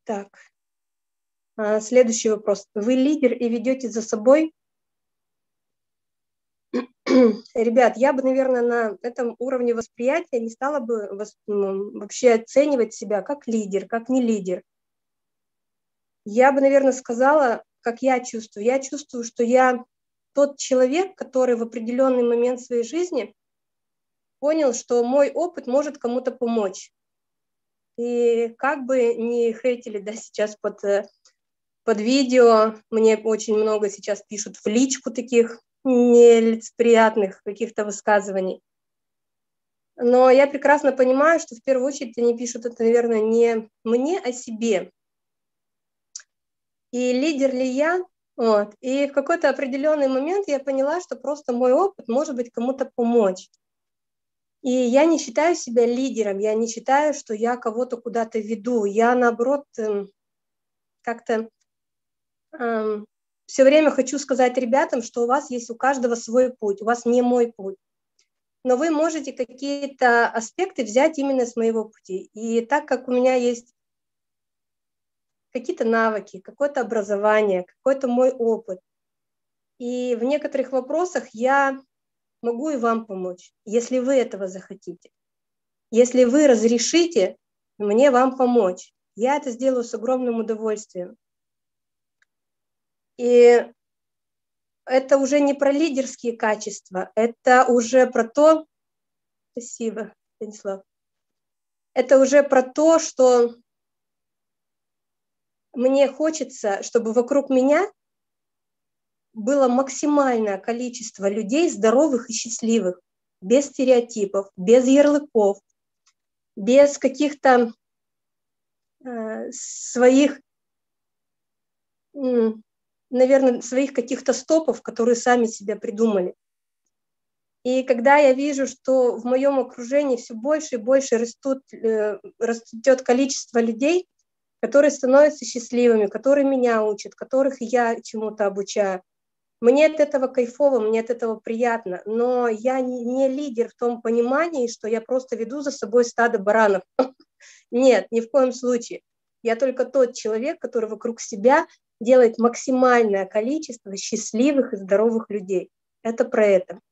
Так, следующий вопрос. Вы лидер и ведете за собой? Ребят, я бы, наверное, на этом уровне восприятия не стала бы вообще оценивать себя как лидер, как не лидер. Я бы, наверное, сказала, как я чувствую. Я чувствую, что я тот человек, который в определенный момент своей жизни понял, что мой опыт может кому-то помочь. И как бы не хейтили, да, сейчас под видео, мне очень много сейчас пишут в личку таких нелицеприятных каких-то высказываний. Но я прекрасно понимаю, что в первую очередь они пишут это, наверное, не мне, а себе. И лидер ли я? Вот. И в какой-то определенный момент я поняла, что просто мой опыт может быть кому-то помочь. И я не считаю себя лидером, я не считаю, что я кого-то куда-то веду. Я, наоборот, как-то все время хочу сказать ребятам, что у вас есть у каждого свой путь, у вас не мой путь. Но вы можете какие-то аспекты взять именно с моего пути. И так как у меня есть какие-то навыки, какое-то образование, какой-то мой опыт, и в некоторых вопросах я могу и вам помочь, если вы этого захотите. Если вы разрешите мне вам помочь, я это сделаю с огромным удовольствием. И это уже не про лидерские качества, это уже про то, спасибо, Станислав, это уже про то, что мне хочется, чтобы вокруг меня было максимальное количество людей здоровых и счастливых, без стереотипов, без ярлыков, без каких-то своих, наверное, своих каких-то стопов, которые сами себя придумали. И когда я вижу, что в моем окружении все больше и больше растет количество людей, которые становятся счастливыми, которые меня учат, которых я чему-то обучаю, мне от этого кайфово, мне от этого приятно, но я не лидер в том понимании, что я просто веду за собой стадо баранов. Нет, ни в коем случае. Я только тот человек, который вокруг себя делает максимальное количество счастливых и здоровых людей. Это про это.